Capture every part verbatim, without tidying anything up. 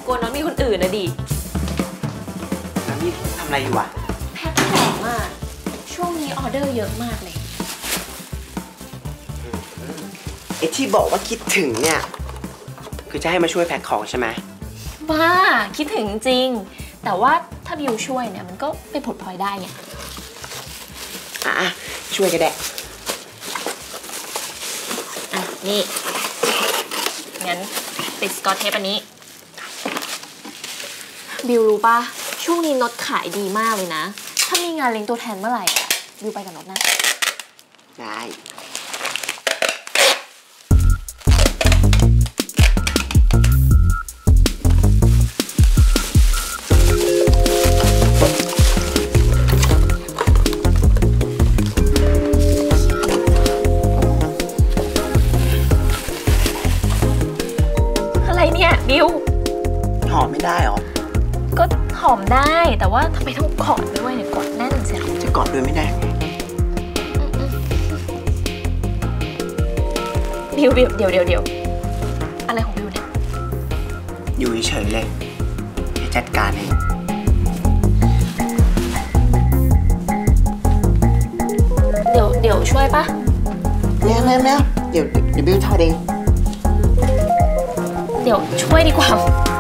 กลัวน้องมีคนอื่นนะดิแล้วนี่ทำอะไรอยู่วะแพ็คของอ่ะช่วงนี้ออเดอร์เยอะมากเลยไอ้ที่บอกว่าคิดถึงเนี่ยคือจะให้มาช่วยแพ็คของใช่ไหมบ้าคิดถึงจริงแต่ว่าถ้าบิวช่วยเนี่ยมันก็เป็นผลพลอยได้ไงอ่ะช่วยก็ได้อ่ะนี่งั้นติดสกอตเทปอันนี้บิวรู้ป่ะช่วงนี้น็อตขายดีมากเลยนะถ้ามีงานเลี้ยงตัวแทนเมื่อไหร่อ่ะบิวไปกับน็อตนะได้บิวหอมไม่ได้หรอก็หอมได้แต่ว่าทำไมต้องกอดด้วยเนี่ยกอดแน่นเสียจะกอดด้วยไม่ได้บิวบิวเดี๋ยวเดี๋ยวเดี๋ยวอะไรของบิวเนี่ยอยู่เฉยเลยจะจัดการเองเดี๋ยวเดี๋ยวช่วยปะแม่แม่แม่เดี๋ยวเดี๋ยวบิวทอดเองเดี๋ยวช่วยดีกว่า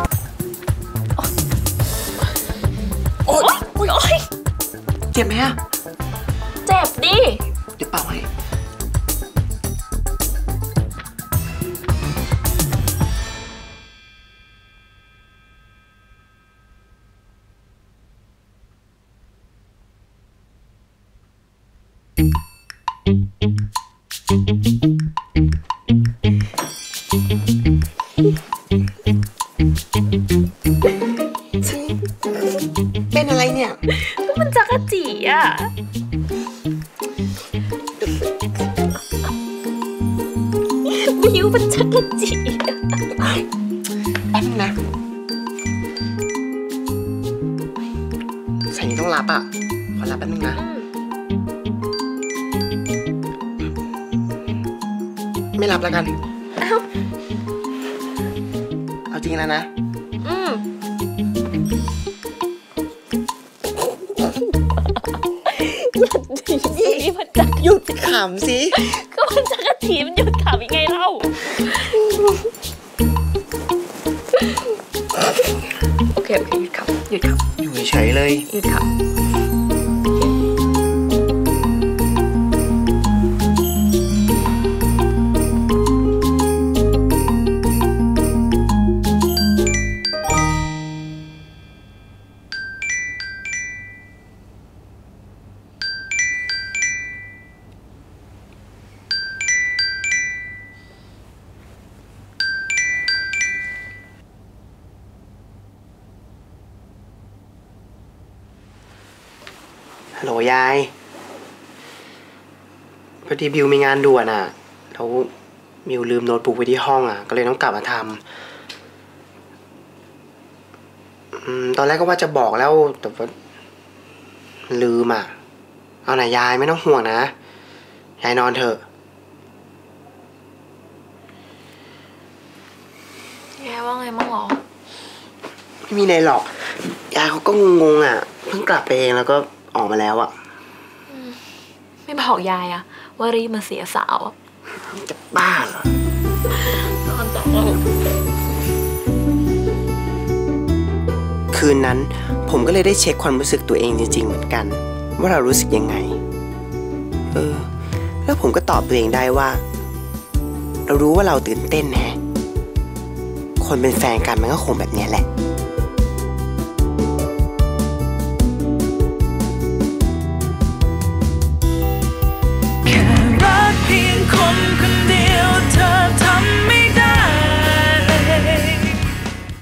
โอ๊ยโอ๊ยโอ๊ยเจ็บไหมอะเจ็บดิเดี๋ยวเป่าให้เป็นอะไรเนี่ยก็มันจักรจีอ่ะบิวมันจักรจีแป๊บนึงนะใส่ต้องรับอ่ะขอรับแป๊บนึงนะไม่รับแล้วกันเอาเอาจริงแล้วนะอืมนี่มันจักหยุดขำสิก็มันจักรจีมันหยุดขำยังไงเล่าโอเคโอเคหยุดขำหยุดขำอยู่เฉยเลยหยุดขำฮัลโหลยายพอดีบิวมีงานด่วนอ่ะแล้วบิวลืมโน้ตบุ๊กไว้ที่ห้องอ่ะก็เลยต้องกลับมาทำตอนแรกก็ว่าจะบอกแล้วแต่ว่าลืมอ่ะเอาหน่ายายไม่ต้องห่วงนะยายนอนเถอะยายว่าไงมั่งหรอไม่มีอะไรหรอกยายเขาก็งงๆอ่ะเพิ่งกลับไปเองแล้วก็ออกมาแล้วอ่ะไม่บอกยายอะว่ารีบมาเสียสาวจะบ้าเหรอนอนต่อคืนนั้นผมก็เลยได้เช็คความรู้สึกตัวเองจริงๆเหมือนกันว่าเรารู้สึกยังไงเออแล้วผมก็ตอบตัวเองได้ว่าเรารู้ว่าเราตื่นเต้นแฮะคนเป็นแฟนกันมันก็คงแบบนี้แหละ